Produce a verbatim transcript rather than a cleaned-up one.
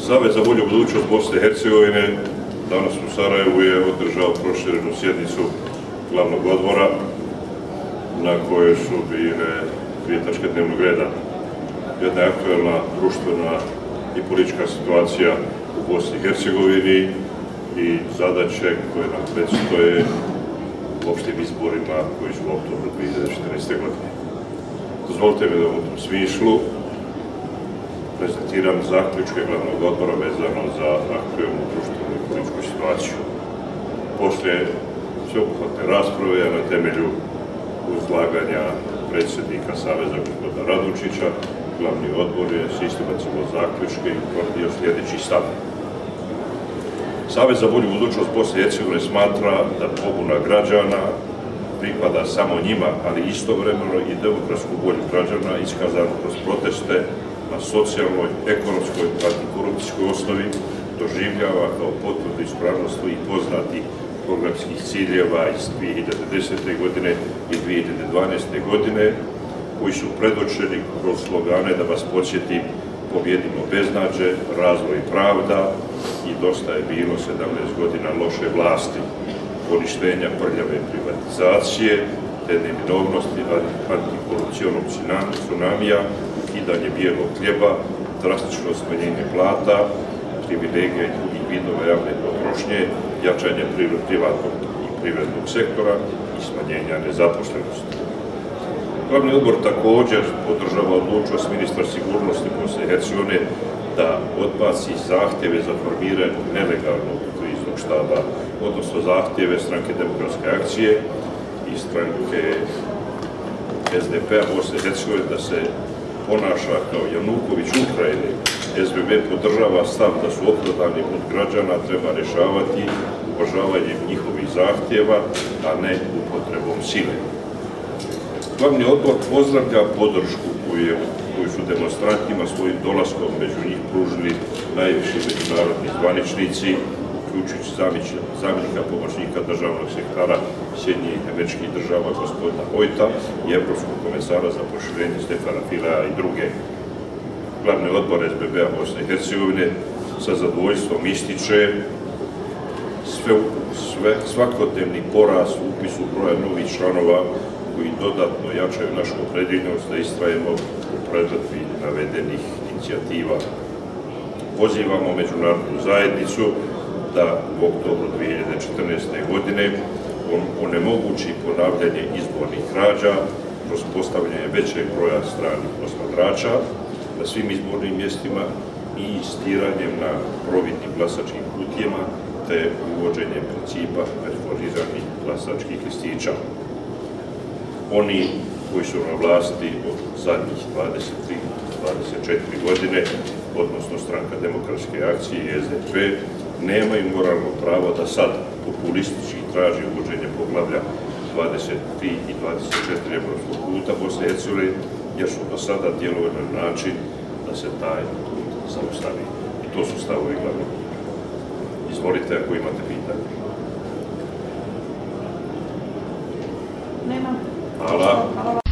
Savez za bolju budućnost Bosne i Hercegovine danas u Sarajevu je održao proširenu sjednicu glavnog odbora na kojoj su bile dvije tačke dnevnog reda. Jedna je aktuelna društvena i politička situacija u Bosni i Hercegovini i zadaće koje nam predstoje u opštim izborima koji su u oktobru dvije hiljade četrnaeste. godine. Dozvolite mi da u tom smislu prezentiram zaključke glavnog odbora vezano za aktuelnu društvenu i političku situaciju. Poslije sveobuhvatne rasprave na temelju izlaganja predsjednika Saveza gospodina Radučića, glavni odbor je sistematizirao zaključke i utvrdio sljedeći stav. Savez za bolju budućnost Bosne i Hercegovine smatra da pobuna građana pripada samo njima, ali istovremeno i demokratsku volju građana iskazanu kroz proteste na socijalnoj, ekonomskoj, antikorupcijskoj osnovi doživljava kao potvrdu ispravnosti i poznatih programskih ciljeva iz dvije hiljade desete. godine i dvije hiljade dvanaeste. godine, koji su predočeni kroz slogane, da vas podsjetim, pobjedimo beznađe, razvoj i pravda i dosta je bilo sedamnaest godina loše vlasti, poništenja prljave privatizacije, te neminovnosti antikorupcionog tsunamija, ukidanje bijelog hljeba, drastično smanjenje plata, privilegija i drugih vidova javne potrošnje, jačanje privatnog i privrednog sektora i smanjenja nezaposlenosti. Glavni odbor također podržava odlučnost ministra sigurnosti Bosne i Hercegovine da odbaci zahtjeve za formiranje nelegalnog kriznog štaba, odnosno zahtjeve Stranke demokratske akcije i stranke S D P-a Bosne i Hercegovine da se ponaša kao Januković Ukrajine. S B B podržava stav da su opravdani put građana treba rješavati uvažavanjem njihovih zahtjeva, a ne upotrebom sile. Glavni odbor pozdravlja podršku koju, koju su demonstrantima svojim dolaskom među njih pružili najviši međunarodni zvaničnici, uključujući zamjenika pomoćnika državnog sekretara Sjedinjenih Američkih Država gospodina Hojta i Evropskog komesara za proširenje Stefana Fileja i druge. Glavni odbor S B B-a Bosne i Hercegovine sa zadovoljstvom ističe sve, sve, svakodnevni porast u upisu broja novih članova koji dodatno jačaju našu opredjeljenost da istrajemo u provedbi navedenih inicijativa. Pozivamo međunarodnu zajednicu da u oktobru dvije hiljade četrnaeste. godine onemogući ponavljanje izbornih krađa kroz postavljanje većeg broja stranih posmatrača na svim izbornim mjestima i istiranjem na providnim glasačkim kutijama te uvođenjem principa perforiranih glasačkih listića. Oni koji su na vlasti od zadnjih dvadeset tri do dvadeset četiri godine, odnosno Stranka demokratske akcije i S D P, nemaju moralno pravo da sad populistički traži uvođenje poglavlja dvadeset tri i dvadeset četiri Evropskog puta Bosne i Hercegovine, jer su do sada djelovali na način da se taj put zaustavi. I to su stavovi glavnog odbora. Izvolite ako imate pitanje. Nema. Hvala.